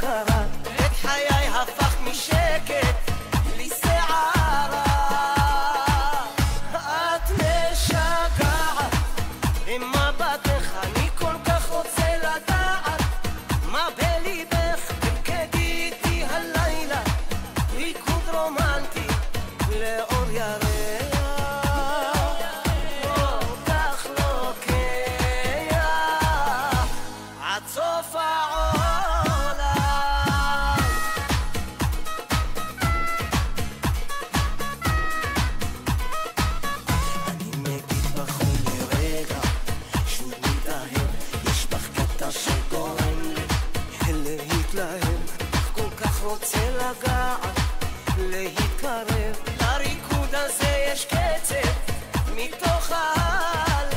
קרה, את חיי הפך משקט לסערה. את משגעת במבטך, אני כל כך רוצה לדעת מה בליבך. תרקדי איתי הלילה ריקוד רומנטי לאור ירח, אותך לוקח עד סוף העולם. אני מגיד בחור לרגע שוב מתאהב, יש בך קטע שגורם לי להתלהב, כל כך רוצה לגעת להתקרב. לריקוד הזה יש קצב מתוך הלב.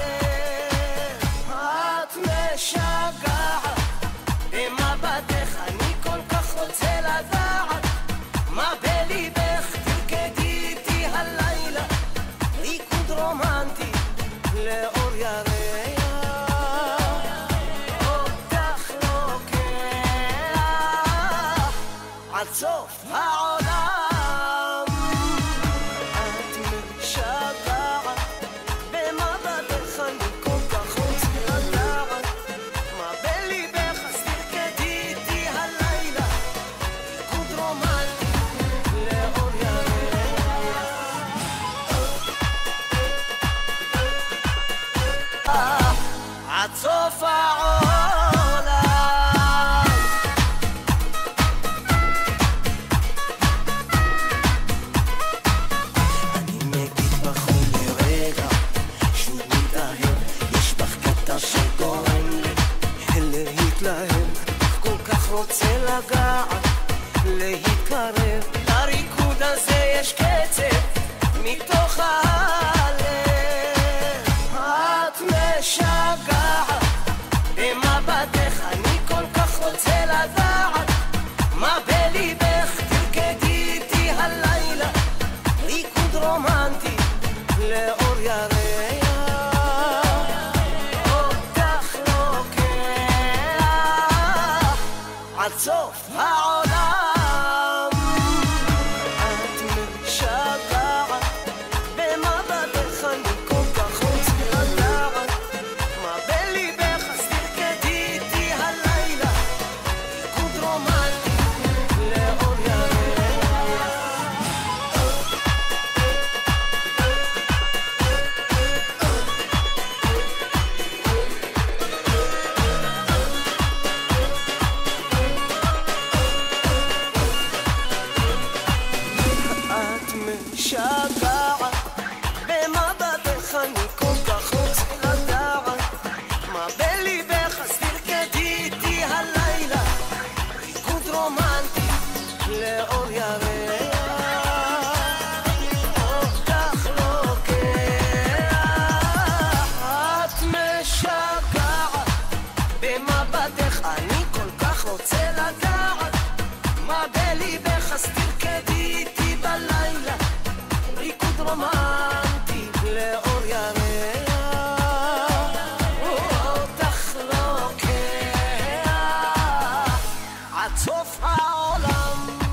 את משגעת במבטך, אני כל כך רוצה לדעת מה בליבך. תרקדי איתי הלילה ריקוד רומנטי לאור ירח, אותך לוקח עד סוף העולם. את משגעת במבטך, אני כל כך רוצה לדעת מה בליבך. אז תרקדי איתי הלילה ריקוד רומנטי לאור ירח, עד סוף העולם. אני מגיד בחור לרגע שוב מתאהב, יש בך קטע שגורם לי להתלהב, כל כך רוצה לגעת להתקרב. לריקוד הזה יש קצב מתוך הלב. את משגעת במבטך, אני כל כך רוצה לדעת מה בליבך. תרקדי איתי הלילה ריקוד רומנטי לאור ירח, אותך לוקח עד סוף העולם. את משגעת במבטך, אני כל כך רוצה לדעת מה בליבך. אז תרקדי איתי הלילה ריקוד רומנטי לאור ירח. את משגעת במבטך, אני כל כך רוצה לדעת מה בליבך. אז תרקדי איתי הלילה ריקוד רומנטי לאור ירח, אותך לוקח. את משגעת במבטך, אני כל כך רוצה לדעת מה בליבך. אז תרקדי איתי בלילה ריקוד רומנטי לאור ירח, אותך לוקח עד סוף העולם.